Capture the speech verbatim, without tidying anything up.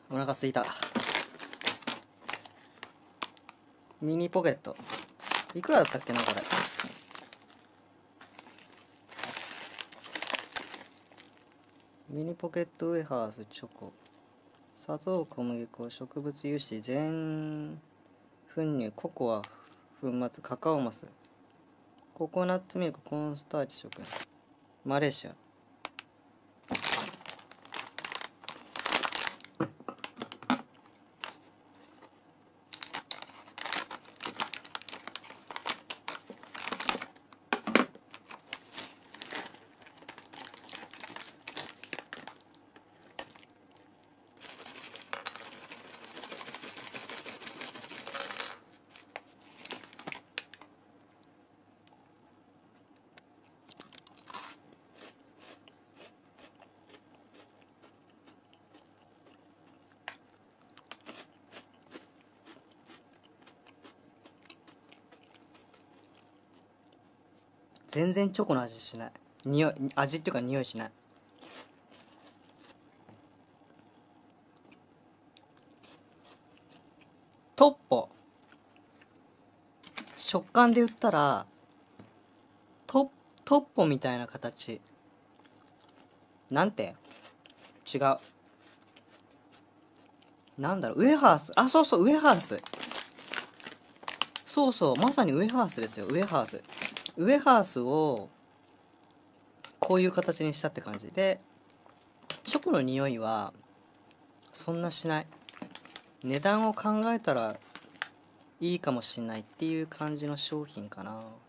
お腹すいた。ミニポケットいくらだったっけなこれ。ミニポケットウェハースチョコ、砂糖、小麦粉、植物油脂、全粉乳、ココア粉末、カカオマス、ココナッツミルク、コーンスターチ食品、マレーシア。全然チョコの味しない。匂い、味っていうか匂いしない。トッポ、食感で言ったらトトッポみたいな形。なんて違う。なんだろう、ウエハース。あ、そうそう、ウエハース。そうそう、まさにウエハースですよ。ウエハースウエハースをこういう形にしたって感じで、チョコの匂いはそんなしない。値段を考えたらいいかもしんないっていう感じの商品かな。